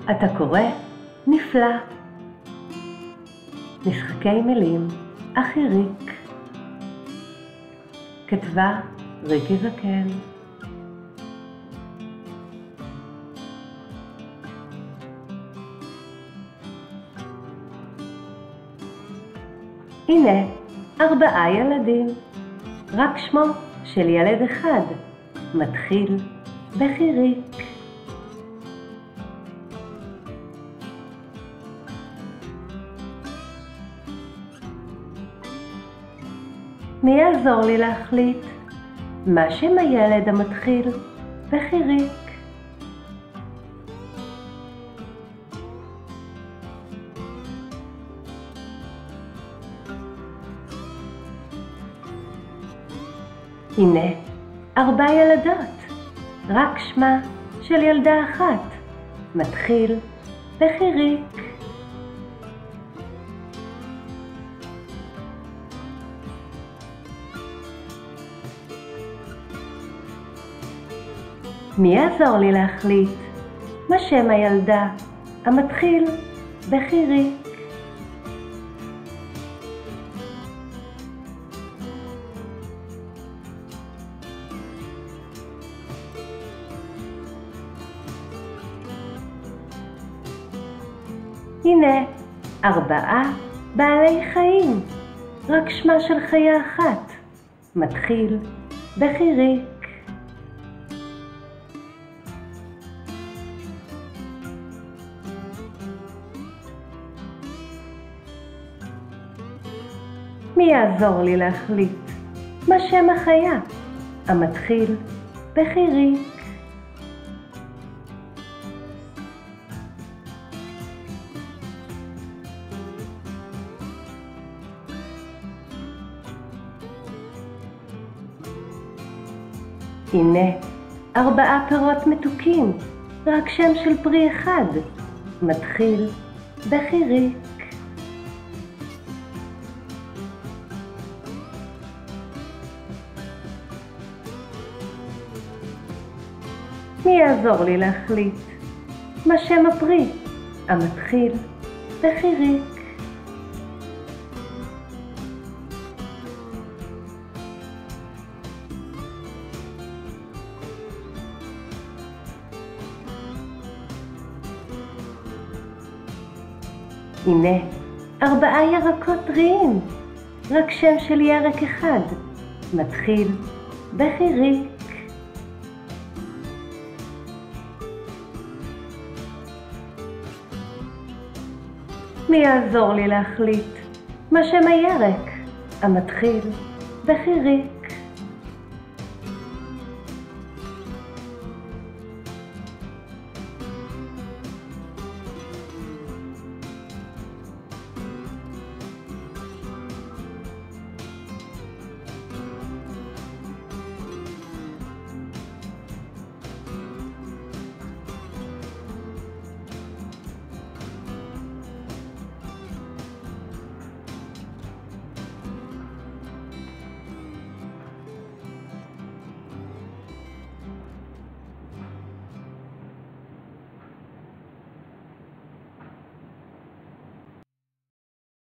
אתה קורא? נפלא. משחקי מילים, אחיריק. כתבה ריקי זקן. הנה 4 ילדים, רק שמו של ילד אחד מתחיל בחיריק. מי יעזור לי להחליט מה שם הילד המתחיל בחיריק? הנה 4 ילדות, רק שמה של ילדה אחת מתחיל בחיריק. מי יעזור לי להחליט מה שם הילדה המתחיל בחיריק? הנה 4 בעלי חיים, רק שמה של חיה אחת מתחיל בחיריק. מי יעזור לי להחליט מה שם החיה המתחיל בחיריק? הנה 4 פירות מתוקים, רק שם של פרי אחד מתחיל בחיריק. מי יעזור לי להחליט מה שם הפרי המתחיל בחיריק? הנה 4 ירקות טריים, רק שם של ירק אחד מתחיל בחיריק. מי יעזור לי להחליט מה שם הירק המתחיל בחיריק?